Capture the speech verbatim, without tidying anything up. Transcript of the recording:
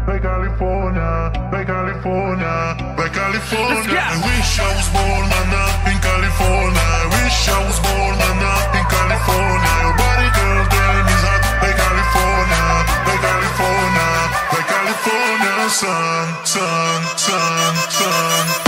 like California, like California, like California. I wish I was born man up in California. I wish I was born man up in California. Your body, girl, damn is hot like California, like California, like California. Sun, sun, sun, sun.